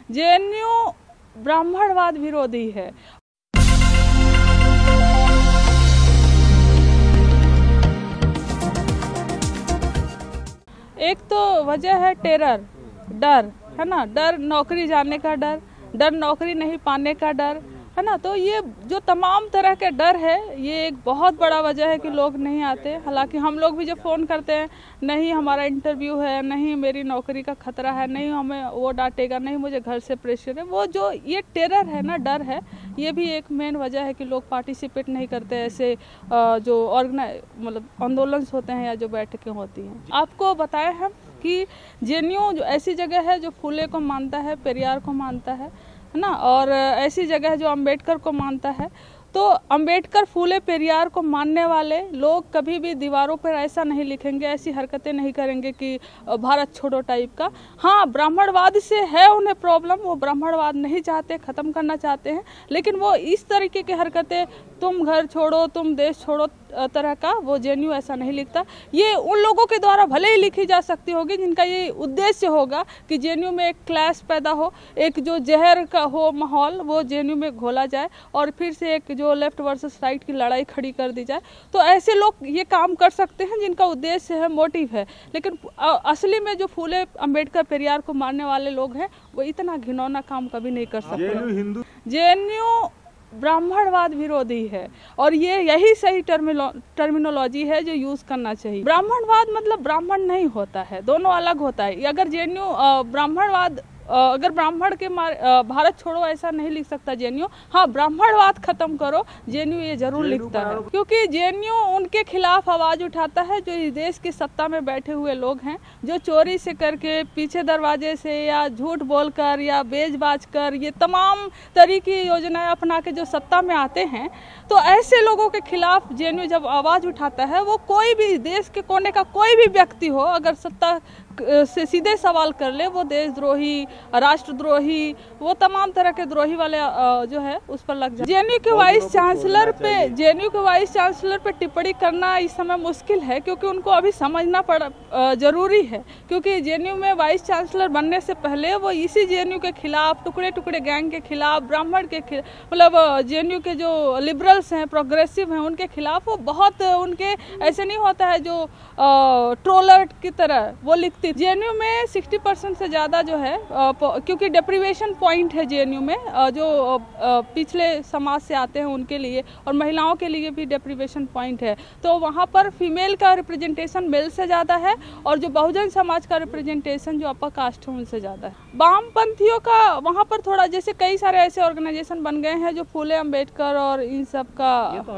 JNU ब्राह्मणवाद विरोधी है। एक तो वजह है टेरर, डर, है ना, डर नौकरी जाने का डर, डर नौकरी नहीं पाने का डर, है ना। तो ये जो तमाम तरह के डर है, ये एक बहुत बड़ा वजह है कि लोग नहीं आते। हालांकि हम लोग भी जब फ़ोन करते हैं, नहीं हमारा इंटरव्यू है, नहीं मेरी नौकरी का खतरा है, नहीं हमें वो डांटेगा, नहीं मुझे घर से प्रेशर है, वो जो ये टेरर है ना, डर है, ये भी एक मेन वजह है कि लोग पार्टिसिपेट नहीं करते ऐसे जो मतलब आंदोलन होते हैं या जो बैठकें होती हैं। आपको बताएं हम कि जेएनयू जो ऐसी जगह है जो फुले को मानता है, पेरियार को मानता है ना, और ऐसी जगह है जो अंबेडकर को मानता है। तो अंबेडकर, फुले, पेरियार को मानने वाले लोग कभी भी दीवारों पर ऐसा नहीं लिखेंगे, ऐसी हरकतें नहीं करेंगे कि भारत छोड़ो टाइप का। हाँ, ब्राह्मणवाद से है उन्हें प्रॉब्लम, वो ब्राह्मणवाद नहीं चाहते, ख़त्म करना चाहते हैं, लेकिन वो इस तरीके की हरकतें, तुम घर छोड़ो, तुम देश छोड़ो तरह का, वो जेएनयू ऐसा नहीं लिखता। ये उन लोगों के द्वारा भले ही लिखी जा सकती होगी जिनका ये उद्देश्य होगा कि जेएनयू में एक क्लैश पैदा हो, एक जो जहर का हो माहौल, वो जेएनयू में घोला जाए और फिर से एक जो लेफ्ट वर्सेस राइट की लड़ाई खड़ी कर दी जाए। तो ऐसे लोग ये काम कर सकते हैं जिनका उद्देश्य है, मोटिव है। लेकिन असली में जो फुले, अंबेडकर, पेरियार को मारने वाले लोग हैं, वो इतना घिनौना काम कभी नहीं कर सकते। जेएनयू ब्राह्मणवाद विरोधी है और ये यही सही टर्मिनोलॉजी है जो यूज करना चाहिए। ब्राह्मणवाद मतलब ब्राह्मण नहीं होता है, दोनों अलग होता है। अगर जेएनयू ब्राह्मणवाद, अगर ब्राह्मण के भारत छोड़ो ऐसा नहीं लिख सकता जेएनयू। हाँ, ब्राह्मणवाद खत्म करो, जेएनयू ये जरूर लिखता है, क्योंकि जेएनयू उनके खिलाफ आवाज उठाता है जो इस देश की सत्ता में बैठे हुए लोग हैं, जो चोरी से करके, पीछे दरवाजे से या झूठ बोलकर या बेच-बाच कर ये तमाम तरह की योजनाएं अपना के जो सत्ता में आते हैं। तो ऐसे लोगों के खिलाफ जेएनयू जब आवाज उठाता है, वो कोई भी देश के कोने का कोई भी व्यक्ति हो, अगर सत्ता से सीधे सवाल कर ले, वो देशद्रोही, राष्ट्रद्रोही, वो तमाम तरह के द्रोही वाले जो है उस पर लग जाए। जेएनयू के वाइस चांसलर पे टिप्पणी करना इस समय मुश्किल है, क्योंकि उनको अभी समझना जरूरी है, क्योंकि जेएनयू में वाइस चांसलर बनने से पहले वो इसी जेएनयू के खिलाफ, टुकड़े टुकड़े गैंग के खिलाफ, ब्राह्मण के मतलब जेएनयू के जो लिबरल्स हैं, प्रोग्रेसिव हैं, उनके खिलाफ वो बहुत, उनके ऐसे नहीं होता है जो ट्रोलर की तरह वो लिखते। जेएनयू में 60% से ज़्यादा जो है, क्योंकि डेप्रिवेशन पॉइंट है जेएनयू में, जो पिछले समाज से आते हैं उनके लिए, और महिलाओं के लिए भी डेप्रिवेशन पॉइंट है। तो वहाँ पर फीमेल का रिप्रेजेंटेशन मेल से ज़्यादा है, और जो बहुजन समाज का रिप्रेजेंटेशन जो अपर कास्ट है उनसे ज़्यादा है। वामपंथियों का वहाँ पर थोड़ा, जैसे कई सारे ऐसे ऑर्गेनाइजेशन बन गए हैं जो फुले, अंबेडकर और इन सब का,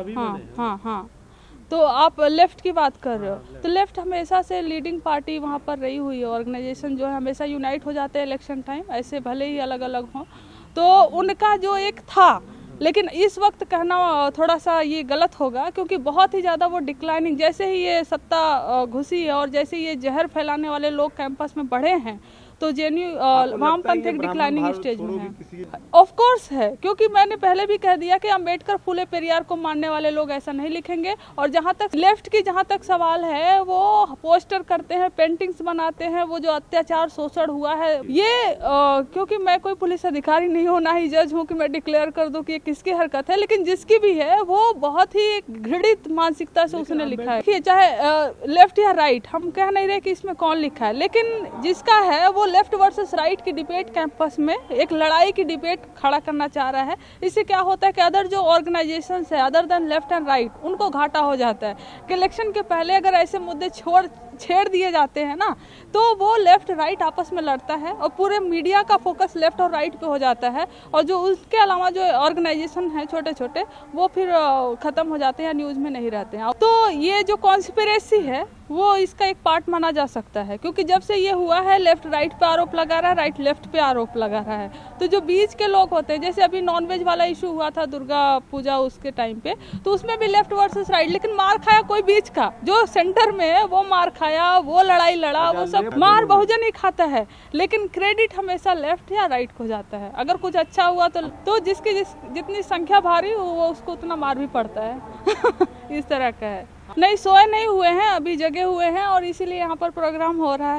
हाँ, तो आप लेफ्ट की बात कर रहे हो, तो लेफ्ट हमेशा से लीडिंग पार्टी वहाँ पर रही हुई है। ऑर्गेनाइजेशन जो है हमेशा यूनाइट हो जाते हैं इलेक्शन टाइम, ऐसे भले ही अलग अलग हों। तो उनका जो एक था, लेकिन इस वक्त कहना थोड़ा सा ये गलत होगा, क्योंकि बहुत ही ज़्यादा वो डिक्लाइनिंग, जैसे ही ये सत्ता घुसी है और जैसे ये जहर फैलाने वाले लोग कैंपस में बढ़े हैं, तो जेएनयू वामपंथ एक डिक्लाइनिंग स्टेज में है। ऑफ कोर्स है, क्योंकि मैंने पहले भी कह दिया कि अंबेडकर, फुले, पेरियार को मानने वाले लोग ऐसा नहीं लिखेंगे। और जहाँ तक लेफ्ट की जहाँ तक सवाल है, वो पोस्टर करते हैं, पेंटिंग्स बनाते हैं, वो जो अत्याचार, शोषण हुआ है, ये क्योंकि मैं कोई पुलिस अधिकारी नहीं हूँ, ना ही जज हूँ कि मैं डिक्लेयर कर दूँ कि ये किसकी हरकत है, लेकिन जिसकी भी है वो बहुत ही घृणित मानसिकता से उसने लिखा है। चाहे लेफ्ट या राइट, हम कह नहीं रहे कि इसमें कौन लिखा है, लेकिन जिसका है वो लेफ्ट वर्सेस राइट की डिबेट कैंपस में एक लड़ाई की डिबेट खड़ा करना चाह रहा है। इससे क्या होता है कि अदर जो ऑर्गेनाइजेशंस है, other than left and right, उनको घाटा हो जाता है कि इलेक्शन के पहले अगर ऐसे मुद्दे छेड़ दिए जाते हैं ना, तो वो लेफ्ट राइट आपस में लड़ता है और पूरे मीडिया का फोकस लेफ्ट और राइट पे हो जाता है, और जो उसके अलावा जो ऑर्गेनाइजेशन है छोटे छोटे, वो फिर खत्म हो जाते हैं, न्यूज में नहीं रहते हैं। तो ये जो कॉन्स्पिरेसी है वो इसका एक पार्ट माना जा सकता है, क्योंकि जब से ये हुआ है लेफ्ट राइट पे आरोप लगा रहा है, राइट लेफ्ट पे आरोप लगा रहा है। तो जो बीच के लोग होते हैं, जैसे अभी नॉनवेज वाला इशू हुआ था दुर्गा पूजा उसके टाइम पे, तो उसमें भी लेफ्ट वर्सेस राइट, लेकिन मार खाया कोई बीच का, जो सेंटर में है वो मार खाया, वो लड़ाई लड़ा, वो सब मार बहुजन ही खाता है, लेकिन क्रेडिट हमेशा लेफ्ट या राइट को जाता है। अगर कुछ अच्छा हुआ तो जिसकी जितनी संख्या भारी हो वो उसको उतना मार भी पड़ता है। इस तरह का है। नहीं, सोए नहीं हुए हैं, अभी जगे हुए हैं, और इसीलिए यहाँ पर प्रोग्राम हो रहा है।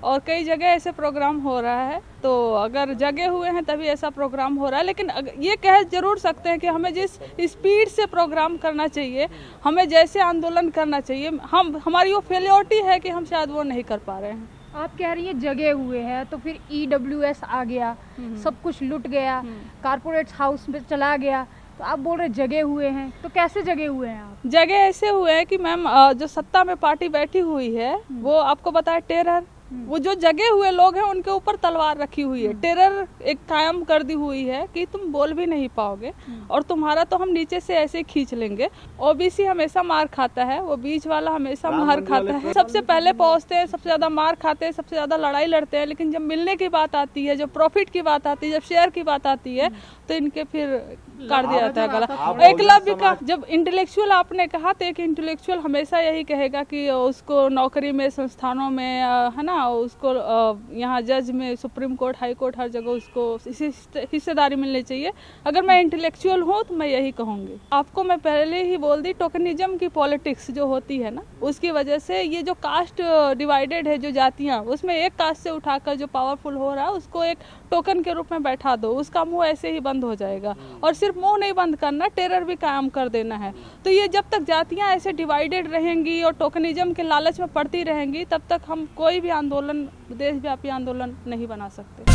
और कई जगह ऐसे प्रोग्राम हो रहा है। तो अगर जगे हुए हैं तभी ऐसा प्रोग्राम हो रहा है, लेकिन ये कह जरूर सकते हैं कि हमें जिस स्पीड से प्रोग्राम करना चाहिए, हमें जैसे आंदोलन करना चाहिए, हमारी वो फेलियोरिटी है कि हम शायद वो नहीं कर पा रहे हैं। आप कह रही हैं जगे हुए हैं, तो फिर EWS आ गया, सब कुछ लुट गया, कारपोरेट हाउस में चला गया, तो आप बोल रहे जगे हुए हैं, तो कैसे जगे हुए हैं आप? जगह ऐसे हुए हैं कि मैम जो सत्ता में पार्टी बैठी हुई है वो आपको बताया टेरर, वो जो जगे हुए लोग हैं उनके ऊपर तलवार रखी हुई है, टेरर एक कायम कर दी हुई है कि तुम बोल भी नहीं पाओगे और तुम्हारा तो हम नीचे से ऐसे खींच लेंगे। ओबीसी हमेशा मार खाता है, वो बीच वाला हमेशा मार खाता है, सबसे पहले पहुंचते हैं, सबसे ज्यादा मार खाते हैं, सबसे ज्यादा लड़ाई लड़ते हैं, लेकिन जब मिलने की बात आती है, जब प्रॉफिट की बात आती है, जब शेयर की बात आती है, तो इनके फिर कर दिया जाता है गला। एकलव्य का जब इंटेलेक्चुअल आपने कहा, तो एक इंटेलेक्चुअल हमेशा यही कहेगा कि उसको नौकरी में, संस्थानों में, है ना, उसको यहाँ जज में, सुप्रीम कोर्ट, हाई कोर्ट, हर जगह उसको हिस्सेदारी मिलनी चाहिए। अगर मैं इंटेलेक्चुअल हूँ तो मैं यही कहूँगी। आपको मैं पहले ही बोल दी, टोकनिज्म की पॉलिटिक्स जो होती है ना, उसकी वजह से ये जो कास्ट डिवाइडेड है, जो जातियाँ, उसमें एक कास्ट से उठाकर जो पावरफुल हो रहा है उसको एक टोकन के रूप में बैठा दो, उसका मुंह ऐसे ही बंद हो जाएगा। और सिर्फ मुंह नहीं बंद करना, टेरर भी कायम कर देना है। तो ये जब तक जातियां ऐसे डिवाइडेड रहेंगी और टोकनिज्म के लालच में पड़ती रहेंगी, तब तक हम कोई भी आंदोलन, देशव्यापी आंदोलन नहीं बना सकते।